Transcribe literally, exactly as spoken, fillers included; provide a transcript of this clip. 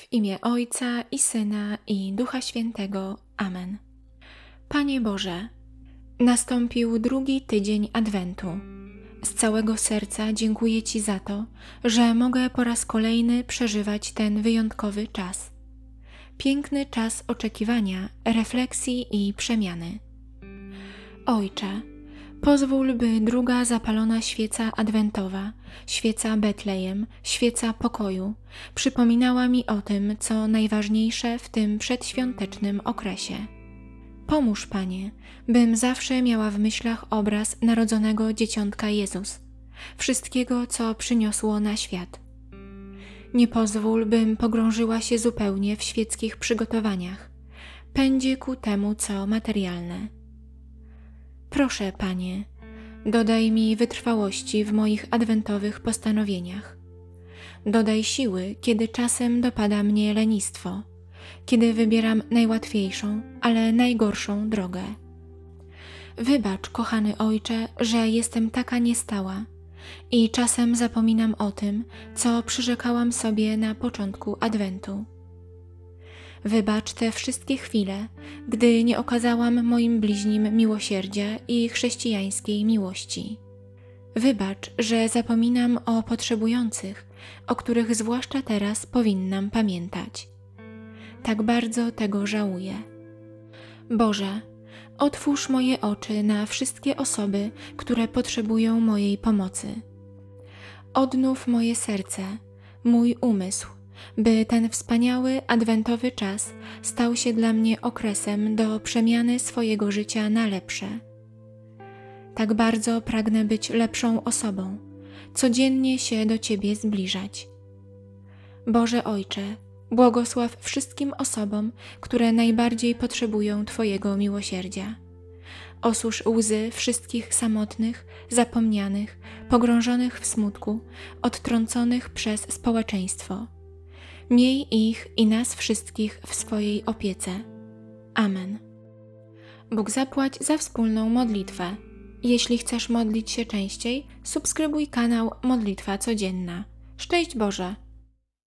W imię Ojca i Syna i Ducha Świętego. Amen. Panie Boże, nastąpił drugi tydzień Adwentu. Z całego serca dziękuję Ci za to, że mogę po raz kolejny przeżywać ten wyjątkowy czas. Piękny czas oczekiwania, refleksji i przemiany. Ojcze, pozwól, by druga zapalona świeca adwentowa, świeca Betlejem, świeca pokoju, przypominała mi o tym, co najważniejsze w tym przedświątecznym okresie. Pomóż, Panie, bym zawsze miała w myślach obraz narodzonego dzieciątka Jezus, wszystkiego, co przyniosło na świat. Nie pozwól, bym pogrążyła się zupełnie w świeckich przygotowaniach, pędzie ku temu, co materialne. Proszę, Panie, dodaj mi wytrwałości w moich adwentowych postanowieniach. Dodaj siły, kiedy czasem dopada mnie lenistwo, kiedy wybieram najłatwiejszą, ale najgorszą drogę. Wybacz, kochany Ojcze, że jestem taka niestała i czasem zapominam o tym, co przyrzekałam sobie na początku Adwentu. Wybacz te wszystkie chwile, gdy nie okazałam moim bliźnim miłosierdzia i chrześcijańskiej miłości. Wybacz, że zapominam o potrzebujących, o których zwłaszcza teraz powinnam pamiętać. Tak bardzo tego żałuję. Boże, otwórz moje oczy na wszystkie osoby, które potrzebują mojej pomocy. Odnów moje serce, mój umysł, by ten wspaniały adwentowy czas stał się dla mnie okresem do przemiany swojego życia na lepsze. Tak bardzo pragnę być lepszą osobą, codziennie się do Ciebie zbliżać. Boże Ojcze, błogosław wszystkim osobom, które najbardziej potrzebują Twojego miłosierdzia. Osusz łzy wszystkich samotnych, zapomnianych, pogrążonych w smutku, odtrąconych przez społeczeństwo. Miej ich i nas wszystkich w swojej opiece. Amen. Bóg zapłać za wspólną modlitwę. Jeśli chcesz modlić się częściej, subskrybuj kanał Modlitwa Codzienna. Szczęść Boże!